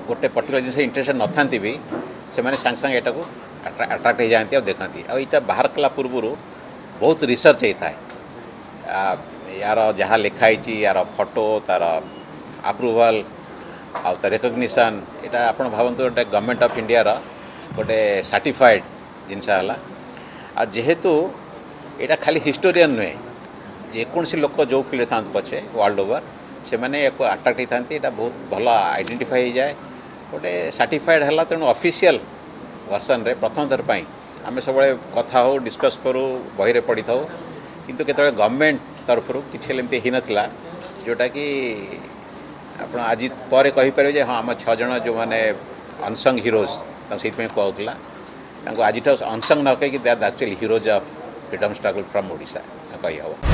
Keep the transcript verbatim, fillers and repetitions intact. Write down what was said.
गोटे पर्टिकुलर जिन इंटरेस्ट न था भी से मैंने सांगे सांगे यहाँ को अट्राक्ट हो जाती और देखती आईटा बाहर कला पूर्व बहुत रिसर्च होता है यार जहाँ लिखाई यार फोटो तार अप्रूवाल आ रेकग्निशन यहाँ आप भावतु गोटे गवर्नमेंट ऑफ इंडिया रो गोटे सर्टिफाइड जिनसा आ जेहेतु यहाँ खाली हिस्टोरियन नुहे जेकोसी लोक जो फील्ड था पछे वर्ल्ड ओवर से मैंने अट्राक्ट होता यहाँ बहुत भल आइडेंटिफाई हो जाए गोटे सर्टिफाइड है तेणु ऑफिशियल वर्सन रे प्रथम थर पर आम सब कथा हो डिस्कस करूँ बही रे पढ़ी था किंतु केतबेले गवर्नमेंट तरफ किसी एमती ही नाला जोटा कि आप आज पर कहीपर हाँ आम छः जन जो मैंने अनसंग हिरोज से कहला आज अनसंग न कहीं that actually heroes of freedom struggle from Odisha कही हम।